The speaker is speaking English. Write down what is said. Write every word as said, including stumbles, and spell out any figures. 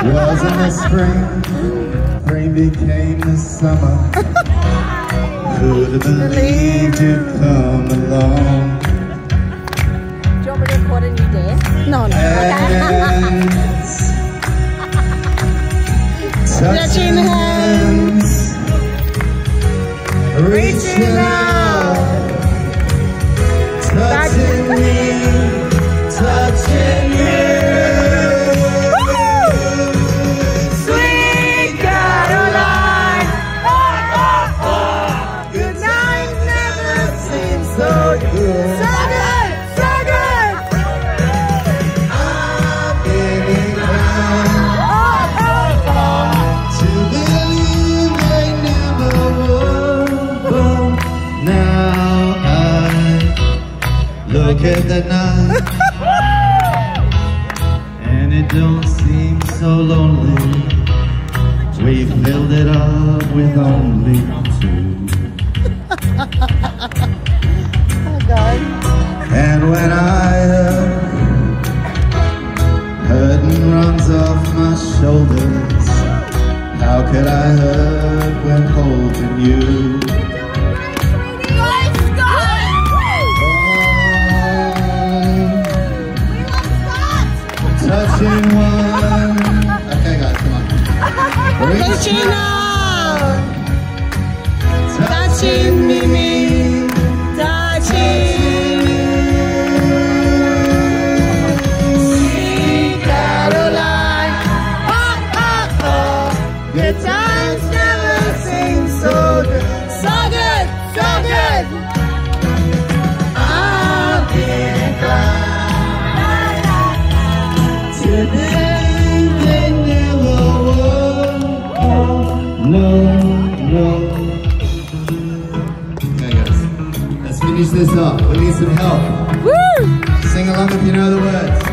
Wasn't the spring, spring became the summer. Who'd have believed you'd come along? Do you want me to record a new dance? No, no. Hands, touching hands, reaching out, touching me, touching you. Sweet Caroline, oh, oh, oh. Good night never seems so good. So good, so good. I've been inclined oh, oh, oh. to believe they never would. Now I look at the night and it don't seem so lonely. We filled it up with only two. Oh God. And when I heard hurting runs off my shoulders, how could I hurt when holding you? Touching one. Okay, guys, come on. Reaching out. Touching me, touching you. Sweet Caroline. Oh, oh, oh. Good times never seem so good. So good, so good. I've been inclined to believe they never would. No, no. Okay, guys, let's finish this up. We need some help. Woo! Sing along if you know the words.